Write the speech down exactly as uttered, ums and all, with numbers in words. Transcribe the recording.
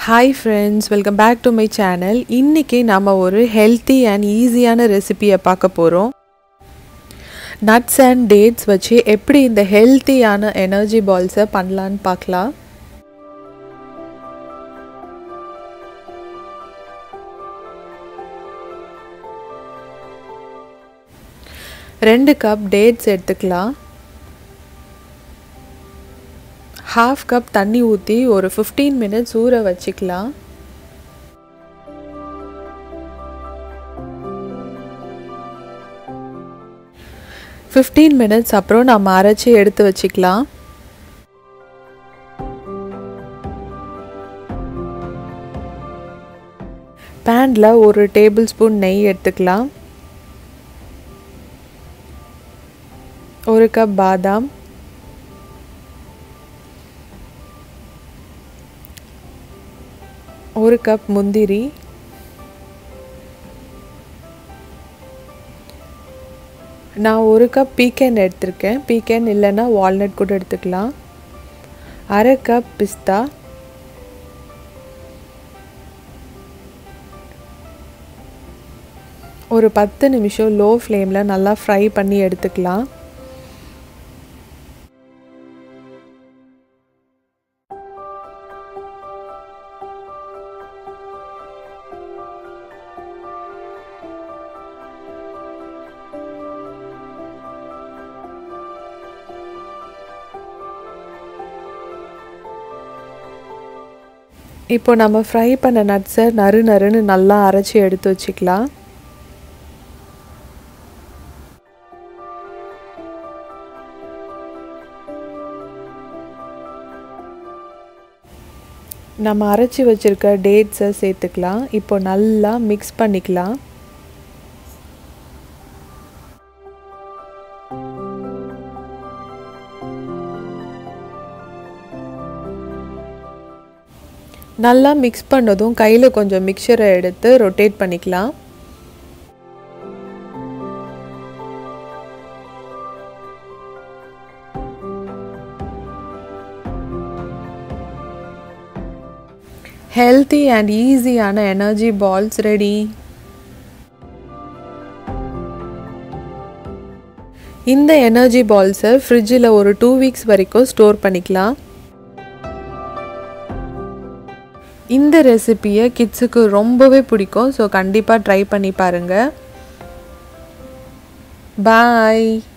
Hi friends, welcome back to my channel. இன்னைக்கு நாம ஒரு healthy and easyயான ரெசிபியை பார்க்க போறோம். Nuts and dates வச்சு எப்படி இந்த ஹெல்த்தியான எனர்ஜி பால்ஸை பண்ணலாம்னு பார்க்கலாம். ரெண்டு கப் டேட்ஸ் எடுத்துக்கலாம். half cup தண்ணி ஊத்தி ஒரு fifteen minutes ஊற வச்சிக்கலாம். fifteen minutes அப்புறம் நாம அரைச்சு எடுத்து வச்சிக்கலாம். panல ஒரு டேபிள் ஸ்பூன் நெய் எடுத்துக்கலாம். ஒரு கப் பாதாம், ஒரு கப் முந்திரி, நான் ஒரு கப் பீக்கன் எடுத்திருக்கேன். பீக்கன் இல்லைன்னா வால்நட் கூட எடுத்துக்கலாம். அரை கப் பிஸ்தா, ஒரு பத்து நிமிஷம் லோ ஃப்ளேமில் நல்லா ஃப்ரை பண்ணி எடுத்துக்கலாம். இப்போ நம்ம ஃப்ரை பண்ண நட்ஸை நறு நறுன்னு நல்லா அரைச்சி எடுத்து வச்சுக்கலாம். நம்ம அரைச்சி வச்சிருக்க டேட்ஸை சேர்த்துக்கலாம். இப்போ நல்லா மிக்ஸ் பண்ணிக்கலாம். நல்லா மிக்ஸ் பண்ணதும் கையில் கொஞ்சம் மிக்சரை எடுத்து ரொட்டேட் பண்ணிக்கலாம். ஹெல்த்தி அண்ட் ஈஸியான எனர்ஜி பால்ஸ் ரெடி. இந்த எனர்ஜி பால்ஸை ஃப்ரிட்ஜில் ஒரு டூ வீக்ஸ் வரைக்கும் ஸ்டோர் பண்ணிக்கலாம். இந்த ரெசிபியை கிட்ஸுக்கு ரொம்பவே பிடிக்கும். ஸோ கண்டிப்பாக ட்ரை பண்ணி பாருங்கள். பாய்.